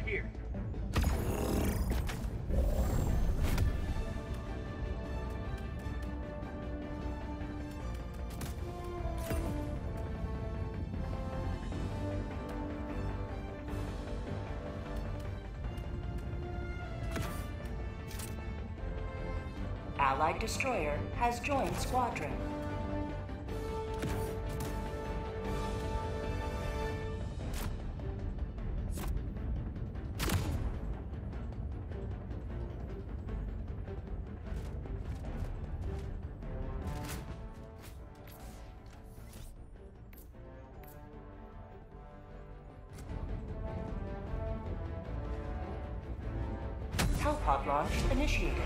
here. Allied destroyer has joined squadron. Hellpod launch initiated.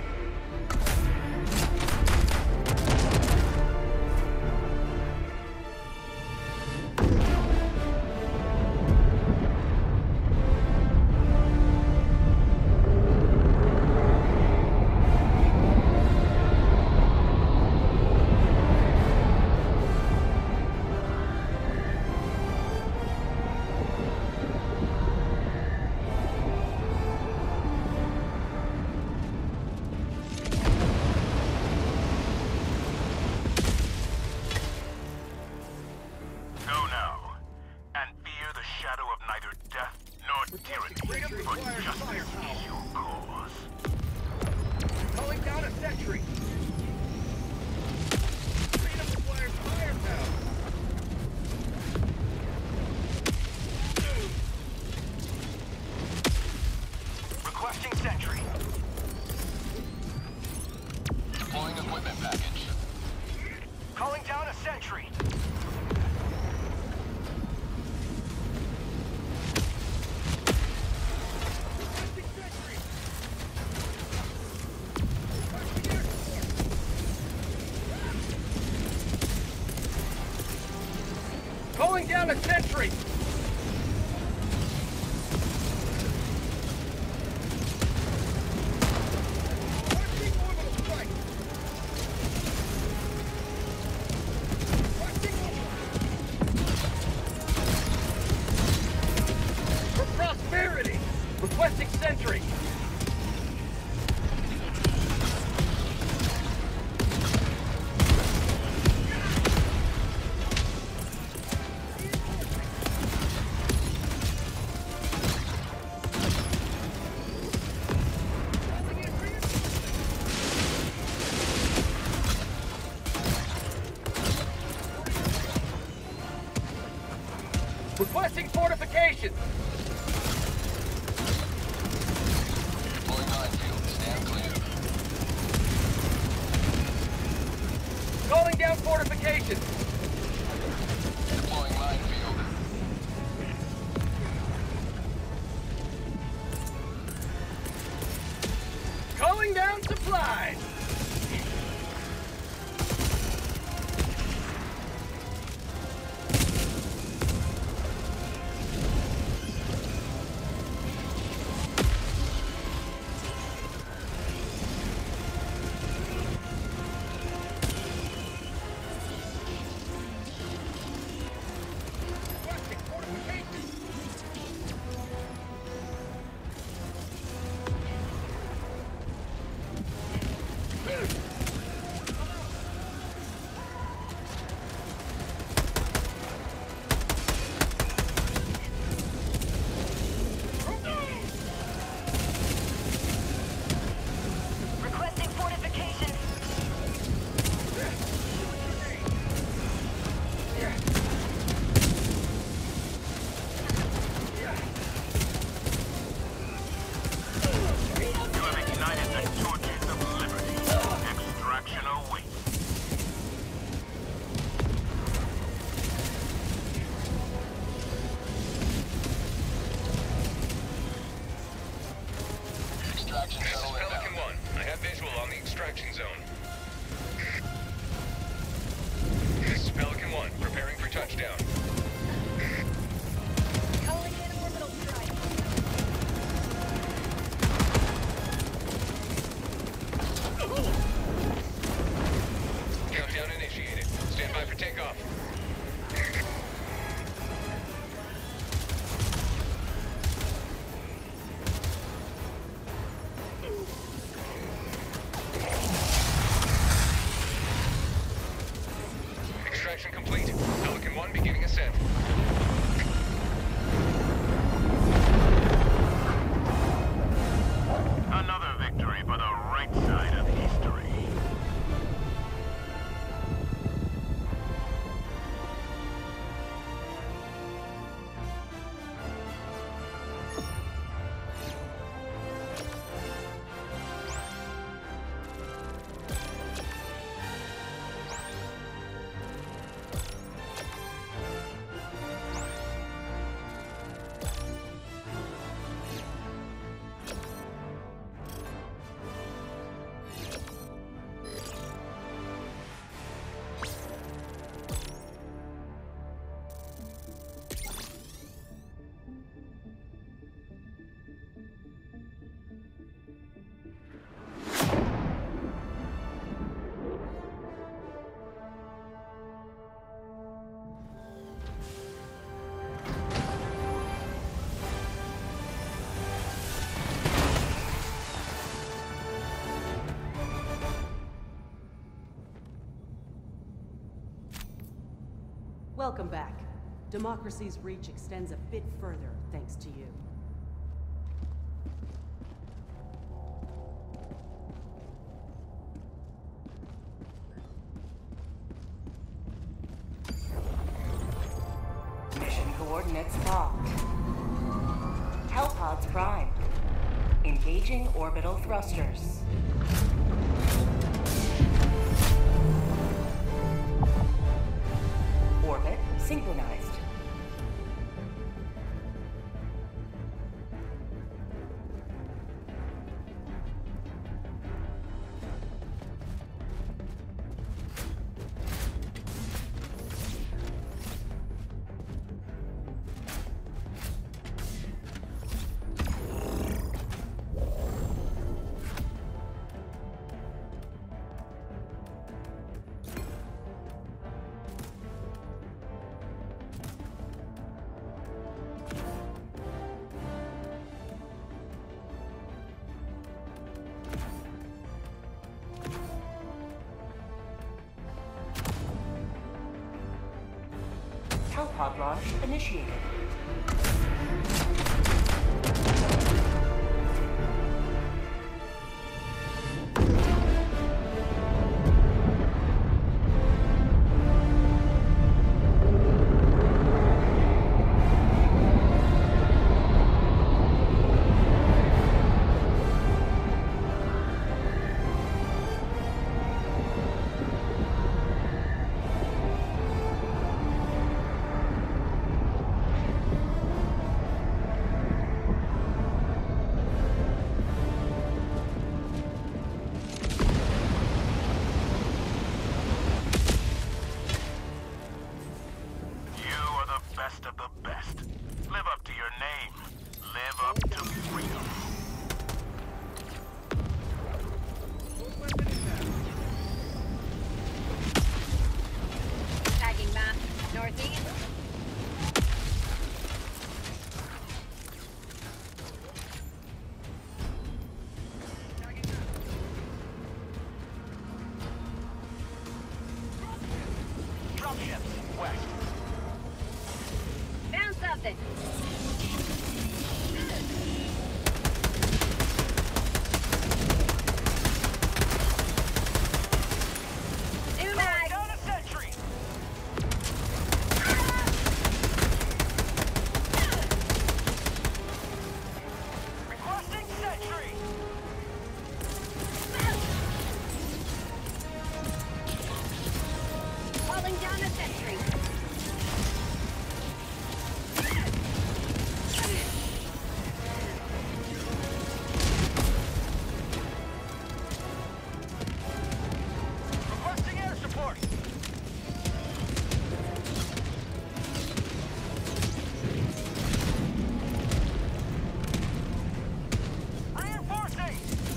Calling down a sentry! For prosperity! Requesting sentry! Requesting fortification! Deploying minefield. Stand clear. Calling down fortification! Deploying minefield. Calling down supplies! Welcome back. Democracy's reach extends a bit further thanks to you. Mission coordinates locked. Hellpods primed. Engaging orbital thrusters. Orbit synchronized. Hellpod launch initiated. Best of the best. Live up to your name. Live up to freedom. Tagging map. Northeast. Dropships west. Found something. New mag. Down a sentry. Requesting sentry. Calling down a sentry. Requesting air support. Reinforcing.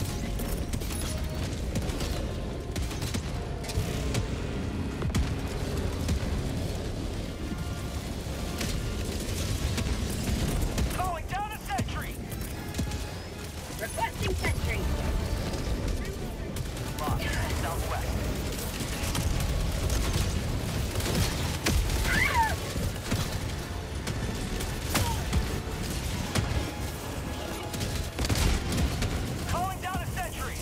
Calling down a sentry. Requesting sentry. Lost. Southwest. Calling down a sentry.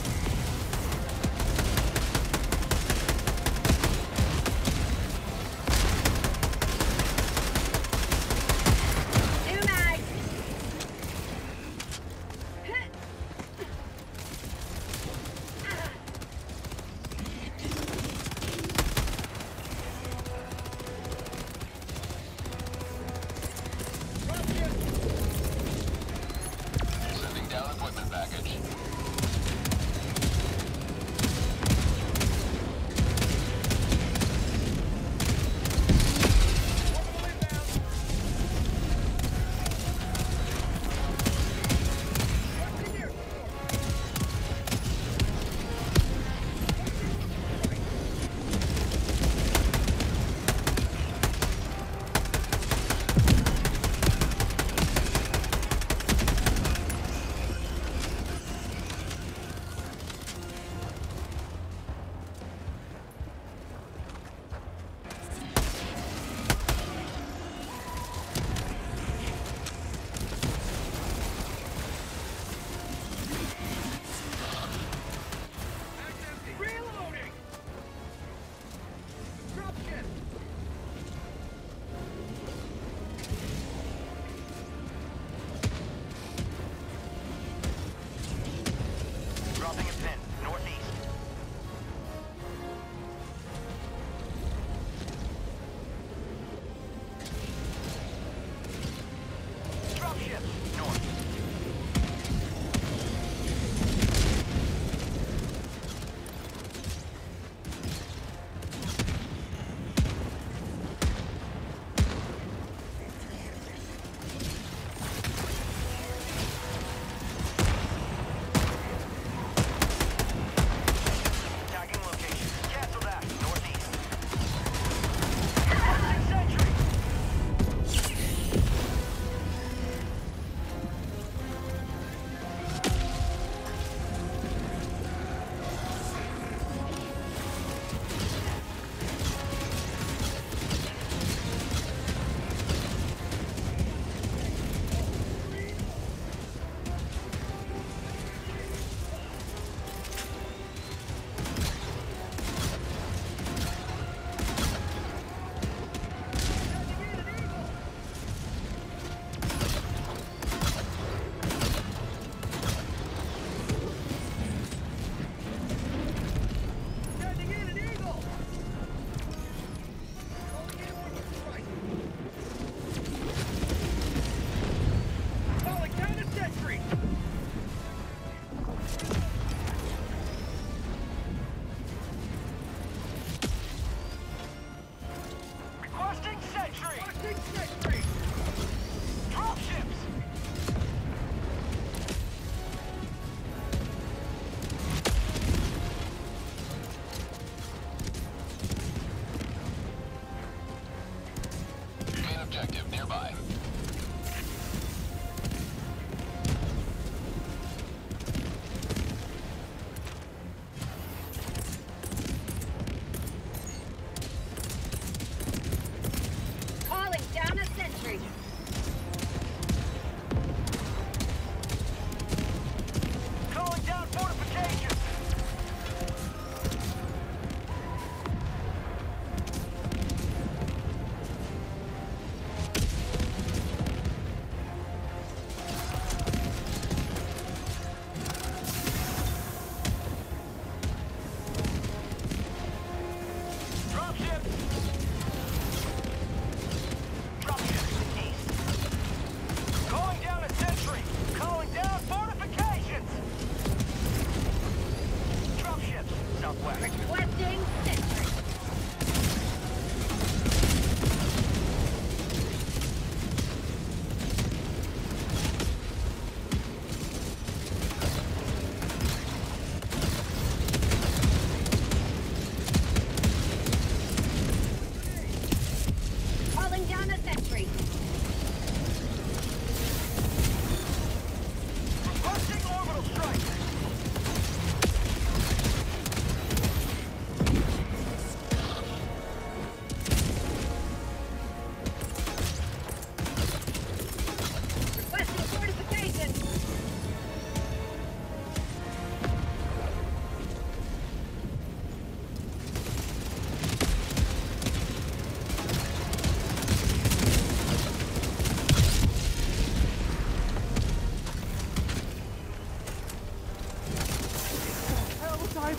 New mag. Sending down equipment package.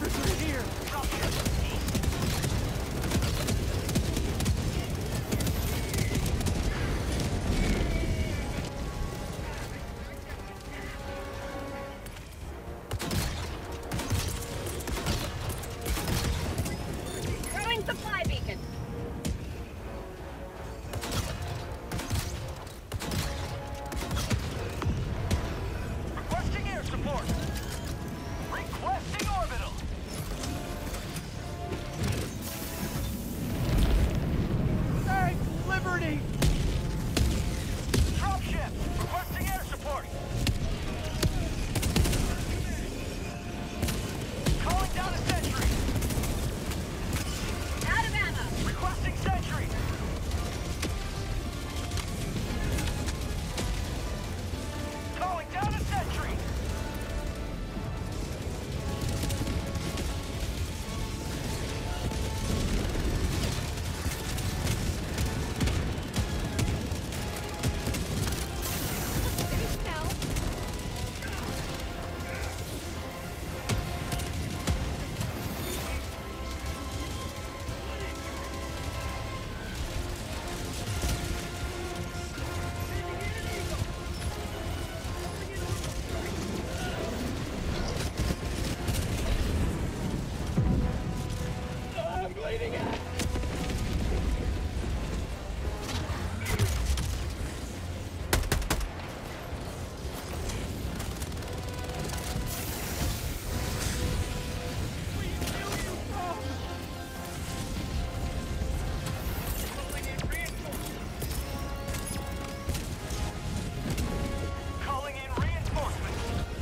Walkers are here! Throwing supply beacon. Requesting air support. Requesting orbital. Thank Liberty! Dropship. Requesting air support. Calling down a sentry. Out of ammo. Requesting sentry. Calling down a sentry. I'm bleeding out! Calling in reinforcements.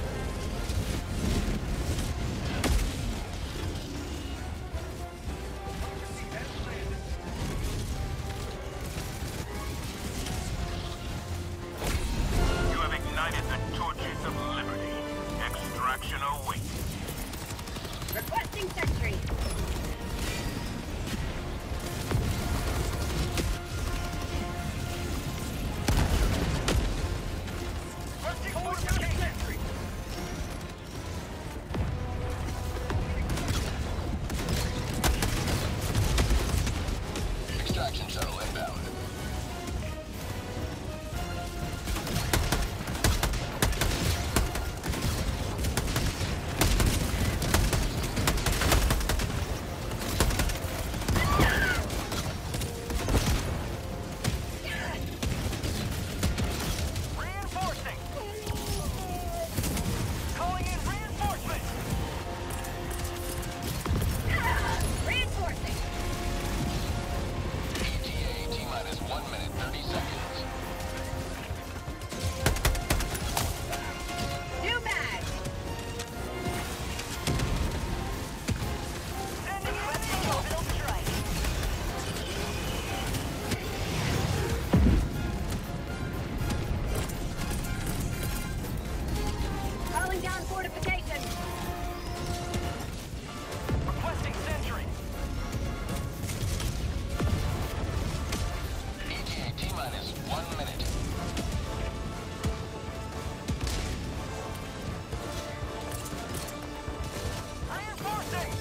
You have ignited the torches of liberty. Extraction awaits. Requesting sentry. Requesting fortification. Extraction shuttle inbound. Reinforcing. Calling in reinforcements. Reinforcing. ETA T-minus 1 minute, 30 seconds. New mag. Sending heavy orbital strike. Calling down fortification. Requesting sentry. ETA T-minus 1 minute. Reinforcing.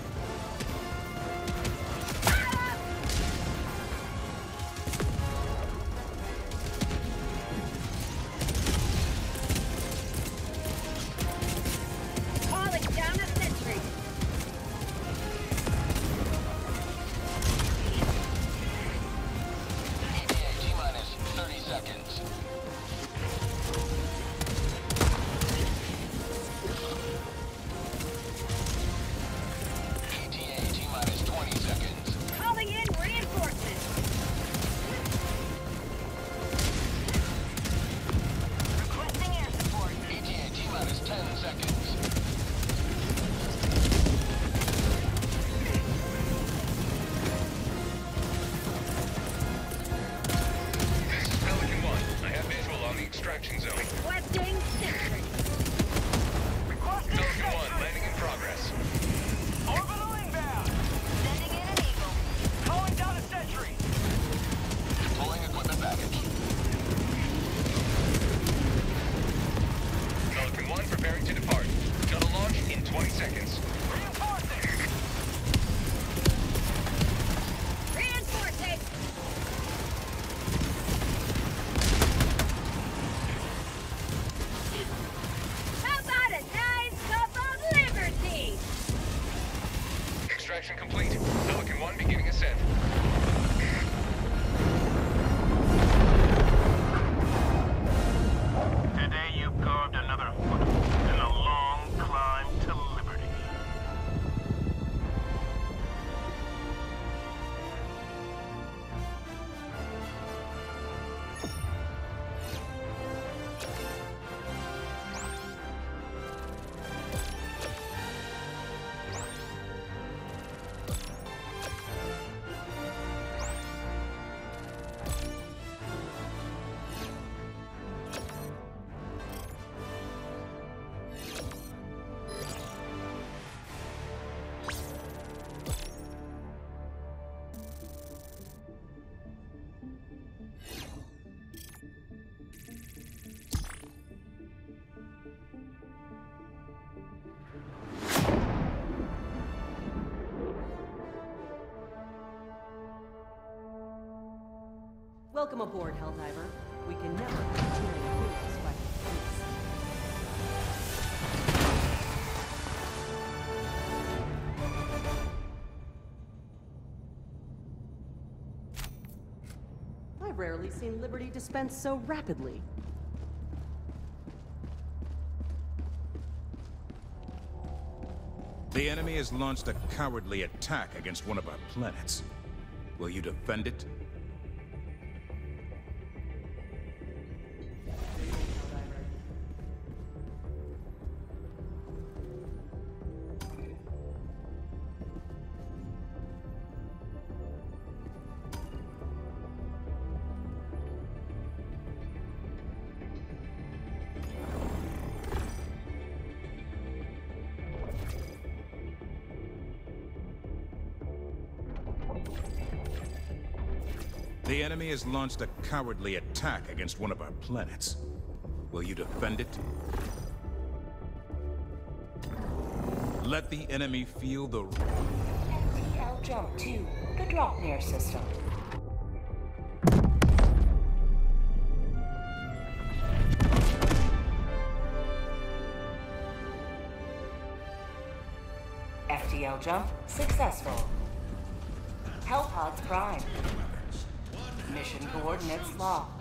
Calling down a sentry. ETA T-minus 30 seconds. ETA T-minus 20 seconds. Calling in reinforcements. Requesting air support. ETA T-minus 10 seconds. This is Pelican 1. I have visual on the extraction zone. Requesting sentry. Requesting Pelican 1, sentry. landing in progress. Orbital inbound. Sending in an eagle. Calling down a sentry. Pulling equipment package. Pelican 1 preparing to depart. Shuttle launch in 20 seconds. Reinforcing. Welcome aboard, Helldiver. We can never have too many heroes fighting peace. I've rarely seen Liberty dispensed so rapidly. The enemy has launched a cowardly attack against one of our planets. Will you defend it? The enemy has launched a cowardly attack against one of our planets. Will you defend it? Let the enemy feel the... FTL jump to the Dropnir system. FTL jump successful. Hellpods prime. Mission coordinates locked.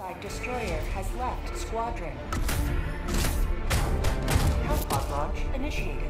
Side destroyer has left squadron. Hellspawn launch initiated.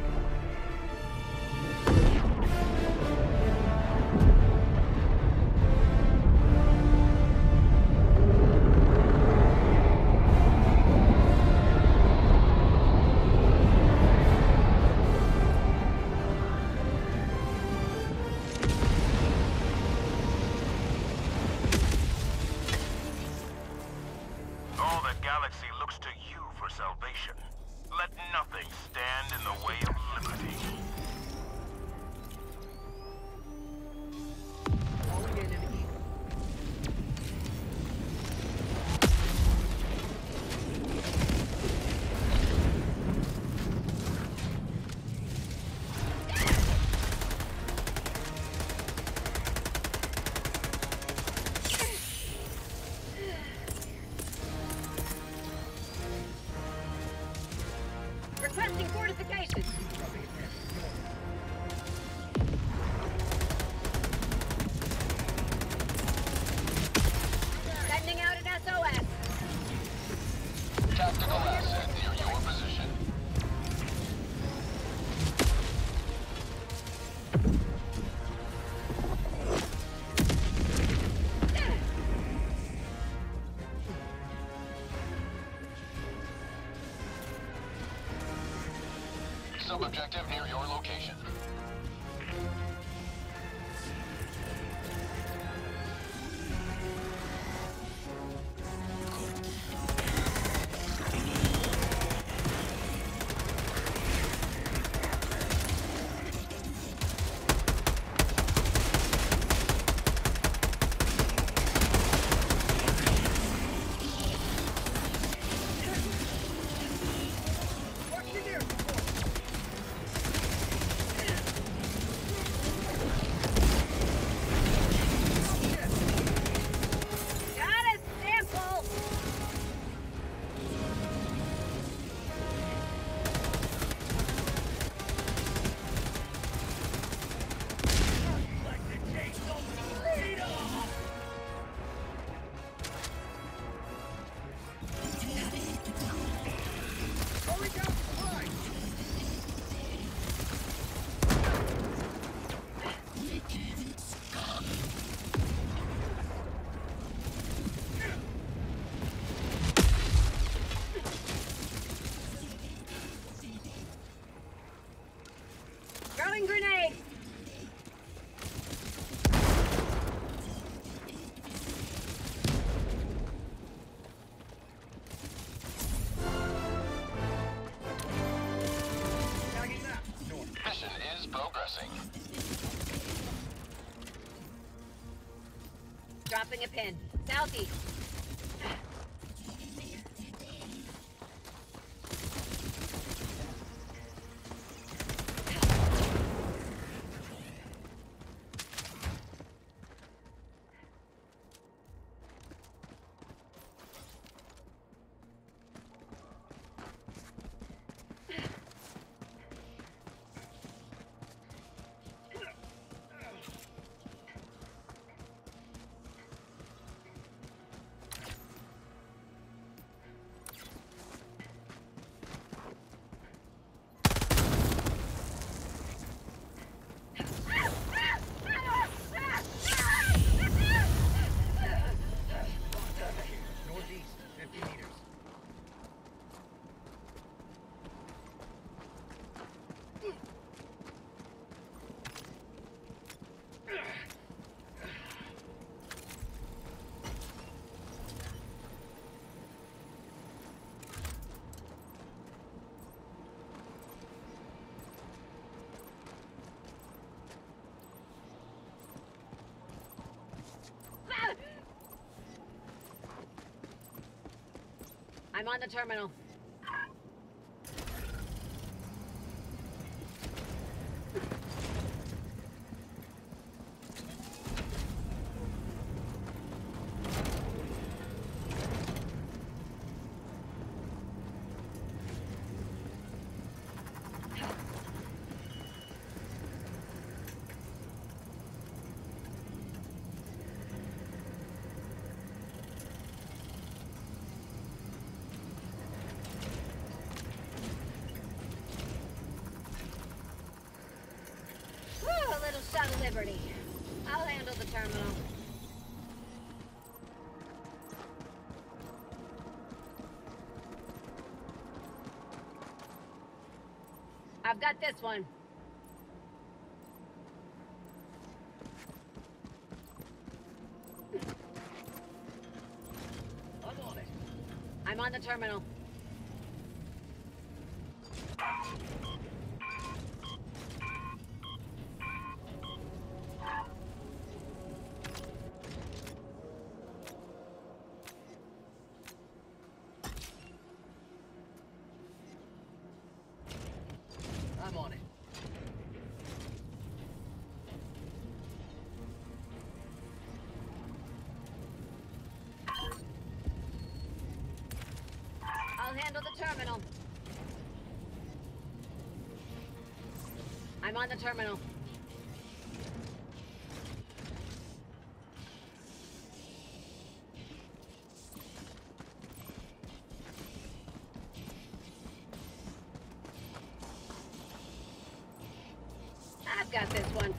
All the galaxy looks to you for salvation. Let nothing stand in the way of liberty. Requesting fortifications. Sending out an SOS. Tactical asset near your position. Sub-objective near your location. Got a sample. Throwing grenade. Mission is progressing. Dropping a pin. Southeast. Northeast, 50 meters. I'm on the terminal. Liberty. I'll handle the terminal. I've got this one. I'm on it. I'm on the terminal. I'm on it. I'll handle the terminal. I'm on the terminal. I've got this one.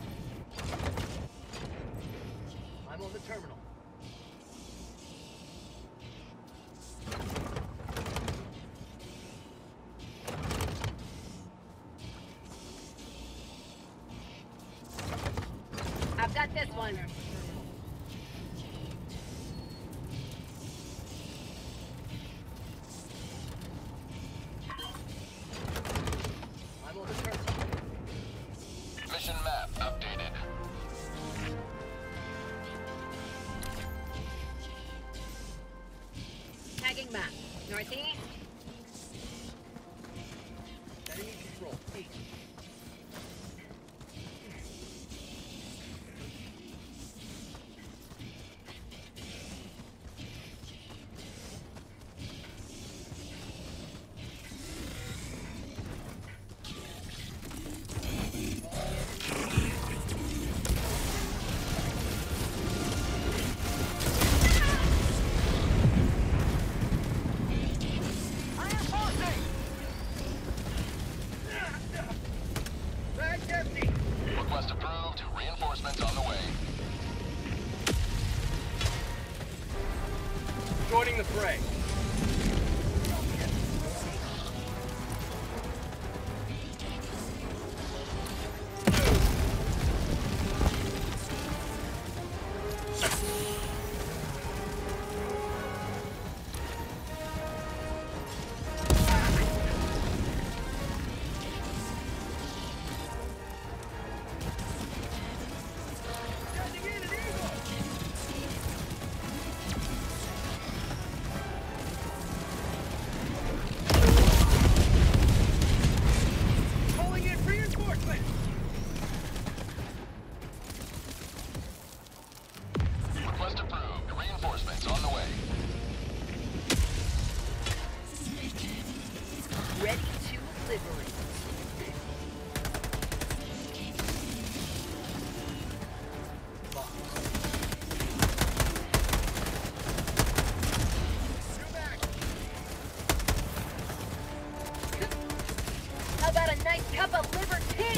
I'm on the terminal. I've got this one. I'm on the terminal. Mission map updated. Tagging map. Northeast. Enemy control. East. Bag's empty. Request approved. Reinforcements on the way. Joining the fray. Sending in an eagle. Calling in reinforcements. Request approved. Reinforcements on the way. Ready to liberate. How about a nice cup of liberty?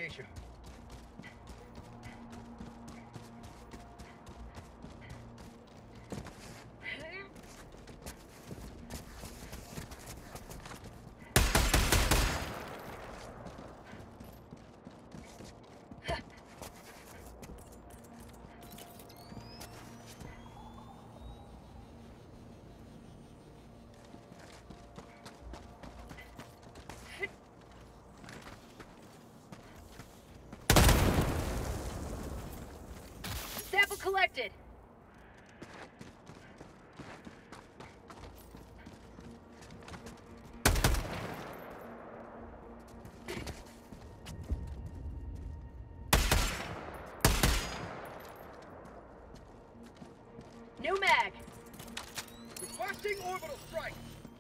location. Sample collected. New mag. Requesting orbital strike.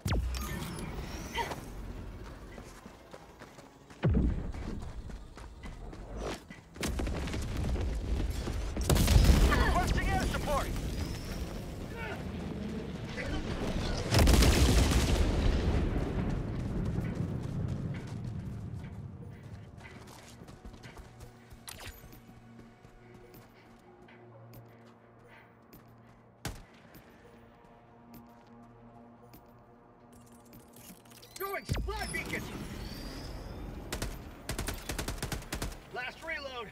Requesting air support. Going supply beacon. Last reload.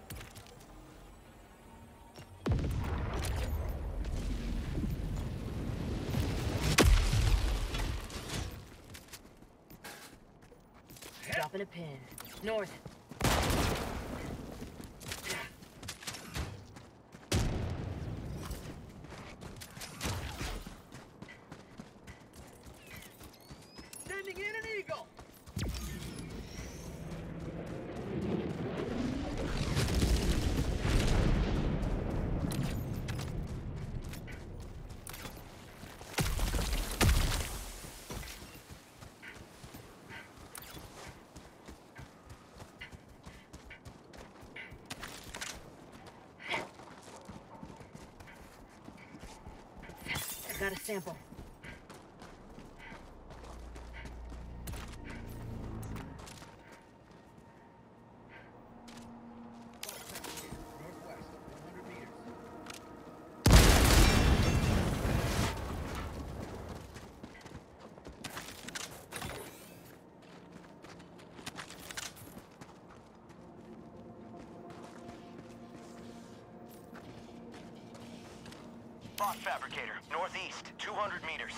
Dropping a pin. North. Sending in an eagle. I got a sample. Northwest, 100 meters. Boss fabricator, northeast, 200 meters.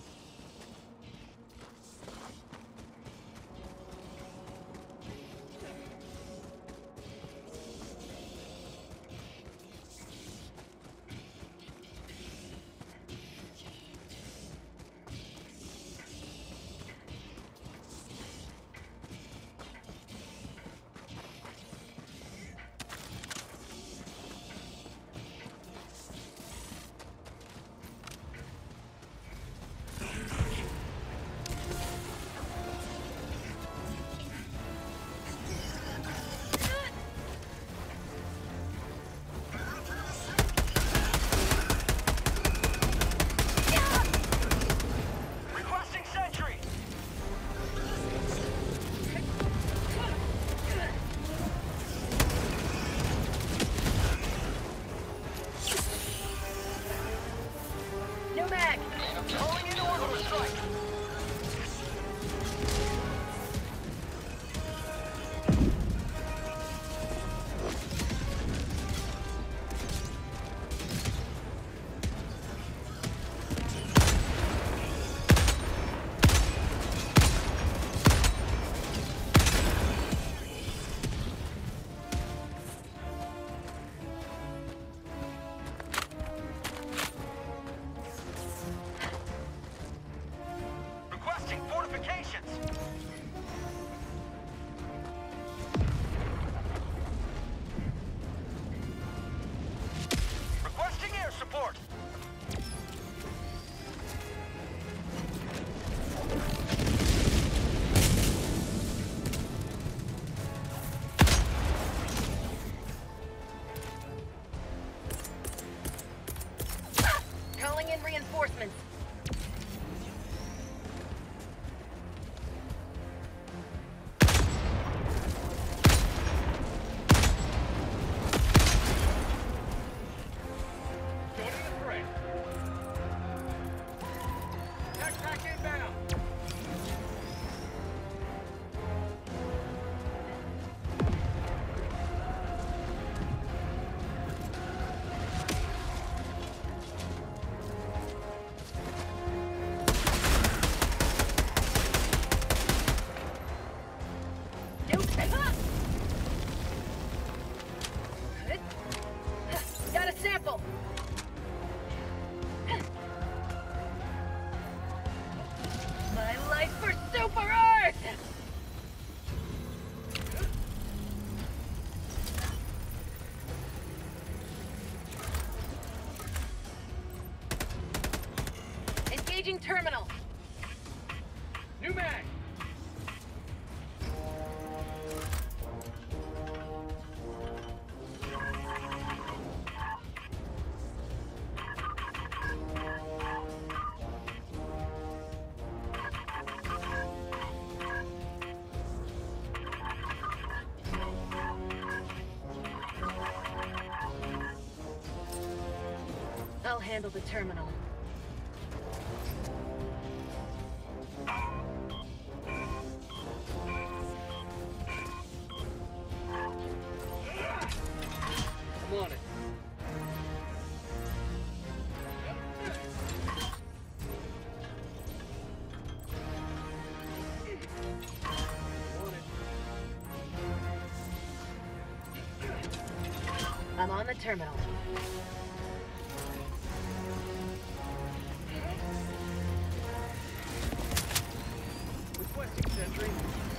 Requesting sentry. New mag. Calling in orbital strike. Engaging terminal. New mag. I'll handle the terminal. I'm on it. I'm on the terminal. Requesting sentry.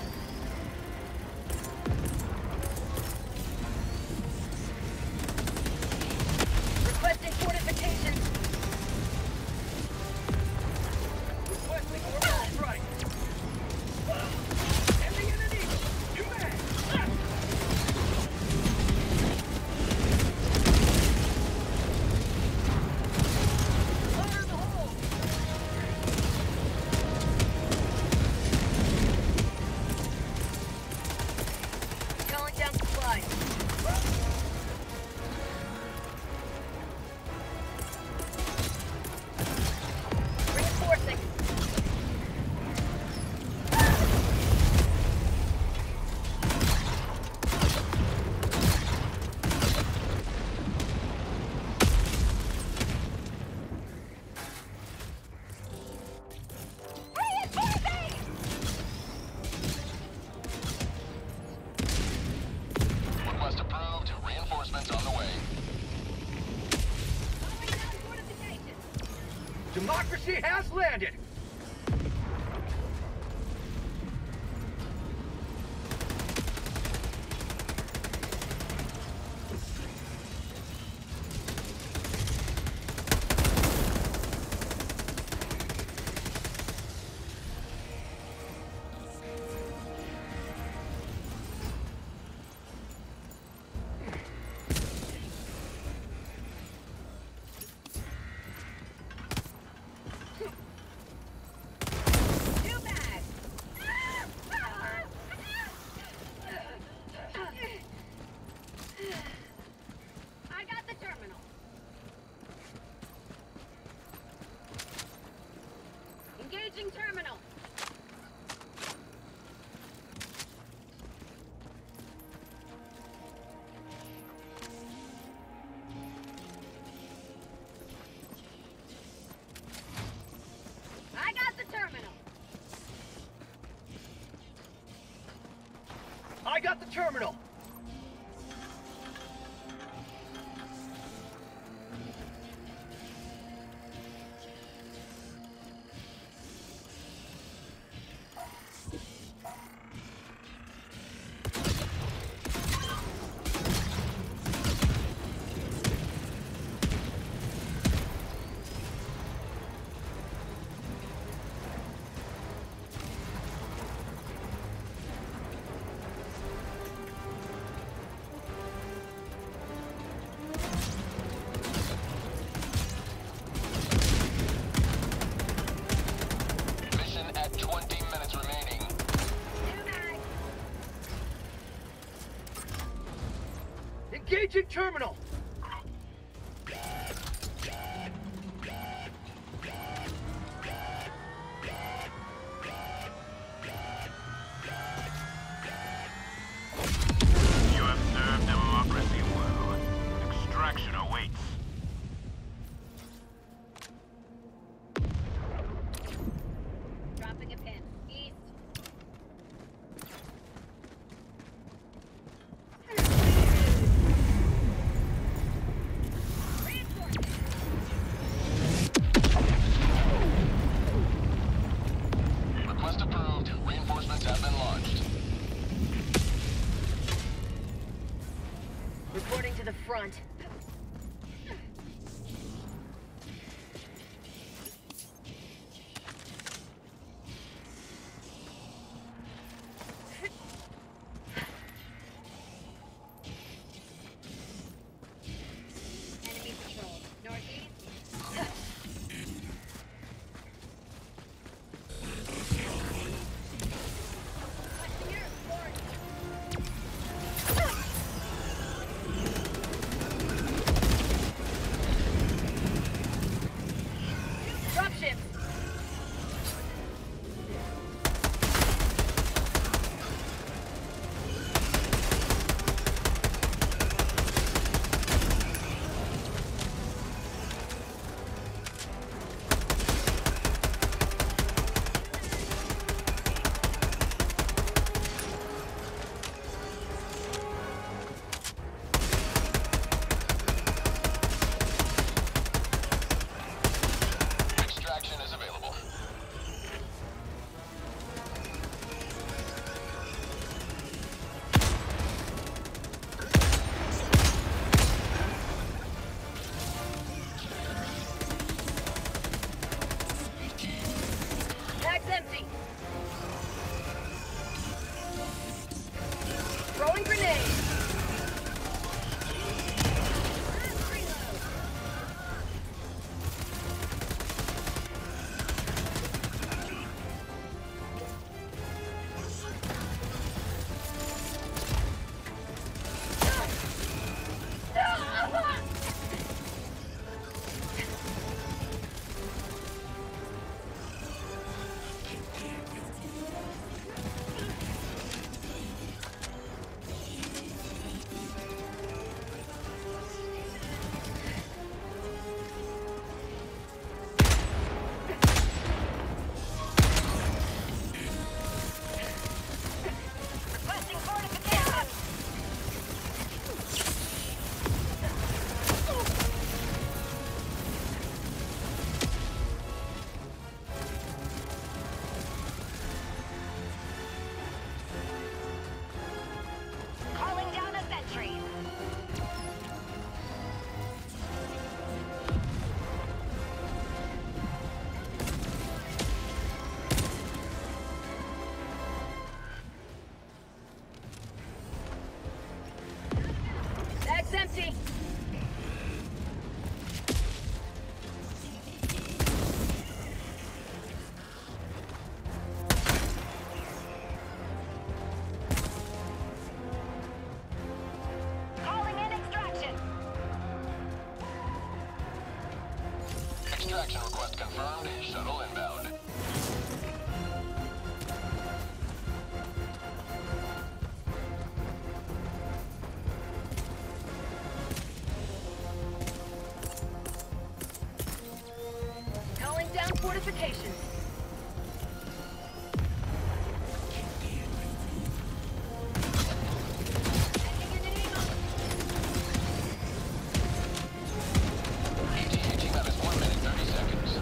Requesting fortifications. Requesting orbital strike. Ending in an eagle. New mag. Fire in the hole. Calling down supplies. Reinforcing. Request approved. Reinforcements on the way. Democracy has landed. I got the terminal. Engaging terminal. I got the terminal. I got the terminal. Mission at 20 minutes remaining. Engaging terminal. You have served democracy well. Extraction awaits. Dropping a pin. East. Request approved. Reinforcements have been launched. Reporting to the front. ships. Extraction is available. Bag's empty. Throwing grenade. Requesting fortification. Calling down a sentry. Bag's empty. Calling in extraction. Extraction request confirmed. Shuttle inbound. Calling down fortifications. ETA T-minus 1 minute 30 seconds.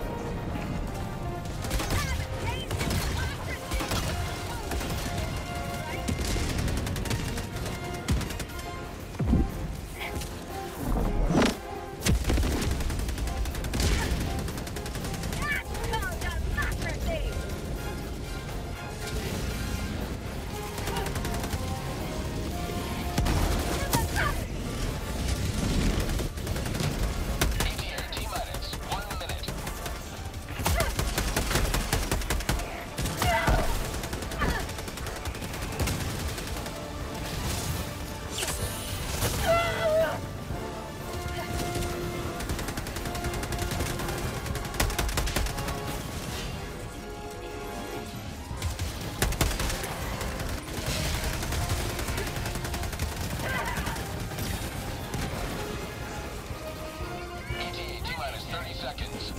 ETA T-minus 1 minute. ETA T-minus 30 seconds.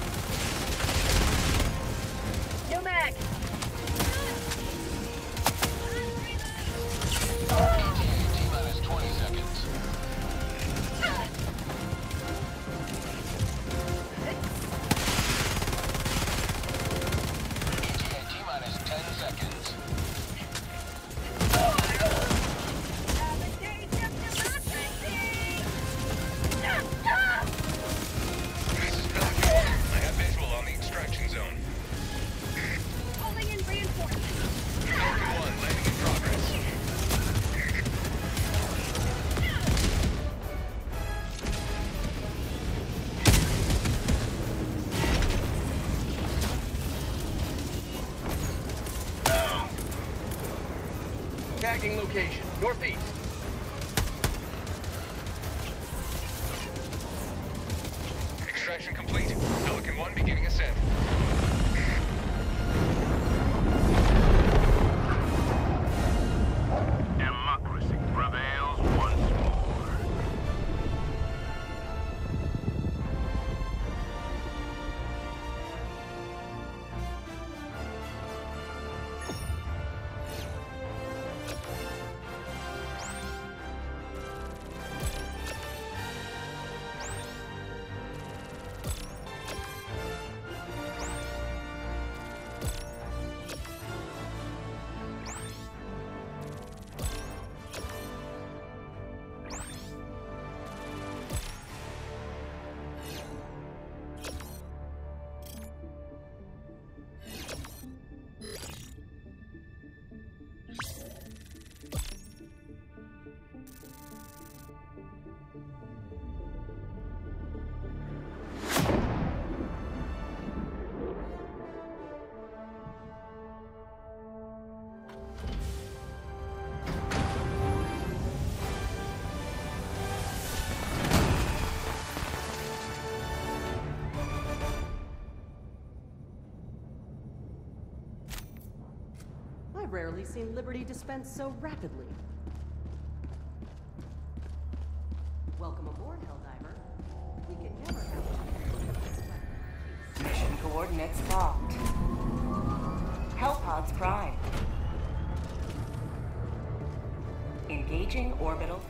New mag. ETA T-minus 20 seconds. ETA T-minus 10 seconds. This is Pelican 1. I have visual on the extraction zone. Calling in reinforcements. Pelican 1 landing in progress. Tagging location. Northeast. Extraction complete. Pelican 1 beginning ascent. I've rarely seen liberty dispensed so rapidly. Welcome aboard, Helldiver. We can never have Mission coordinates locked. Hellpods prime. Engaging orbital.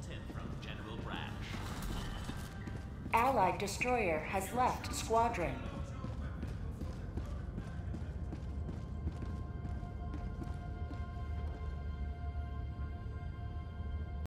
Allied destroyer has left squadron.